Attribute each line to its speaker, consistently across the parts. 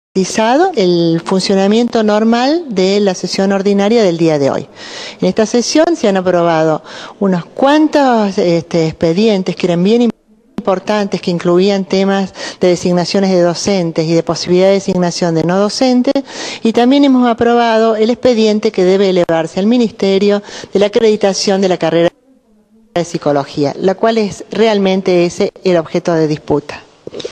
Speaker 1: el funcionamiento normal de la sesión ordinaria del día de hoy. En esta sesión se han aprobado unos cuantos expedientes que eran bien importantes, que incluían temas de designaciones de docentes y de posibilidad de designación de no docentes, y también hemos aprobado el expediente que debe elevarse al Ministerio de la acreditación de la carrera de Psicología, la cual es realmente ese el objeto de disputa.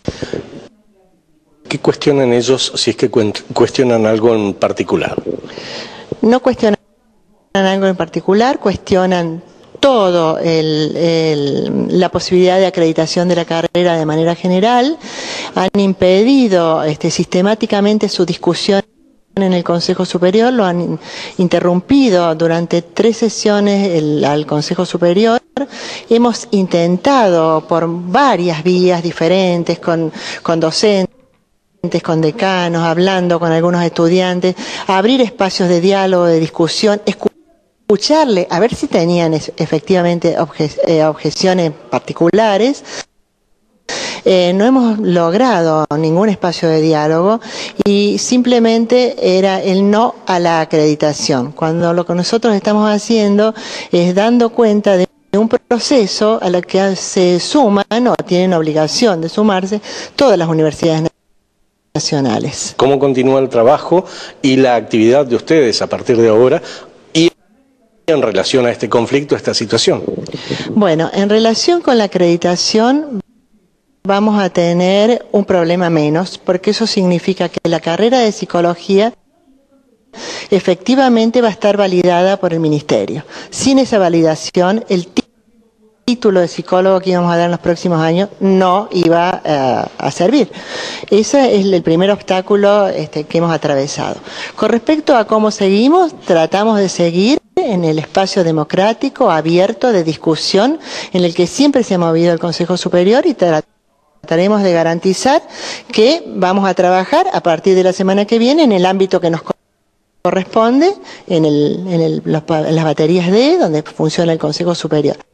Speaker 2: ¿Qué cuestionan ellos, si es que cuestionan algo en particular?
Speaker 1: No cuestionan algo en particular, cuestionan todo la posibilidad de acreditación de la carrera de manera general. Han impedido sistemáticamente su discusión en el Consejo Superior, lo han interrumpido durante 3 sesiones al Consejo Superior. Hemos intentado por varias vías diferentes, con docentes, con decanos, hablando con algunos estudiantes, abrir espacios de diálogo, de discusión, escucharle, a ver si tenían efectivamente objeciones particulares. No hemos logrado ningún espacio de diálogo y simplemente era el no a la acreditación, cuando lo que nosotros estamos haciendo es dando cuenta de un proceso a lo que se suman o tienen obligación de sumarse todas las universidades nacionales.
Speaker 2: ¿Cómo continúa el trabajo y la actividad de ustedes a partir de ahora y en relación a este conflicto, a esta situación?
Speaker 1: Bueno, en relación con la acreditación vamos a tener un problema menos, porque eso significa que la carrera de Psicología efectivamente va a estar validada por el Ministerio. Sin esa validación, el título de psicólogo que íbamos a dar en los próximos años no iba a servir. Ese es el primer obstáculo que hemos atravesado. Con respecto a cómo seguimos, tratamos de seguir en el espacio democrático, abierto, de discusión, en el que siempre se ha movido el Consejo Superior, y trataremos de garantizar que vamos a trabajar a partir de la semana que viene en el ámbito que nos corresponde, en las baterías D, donde funciona el Consejo Superior.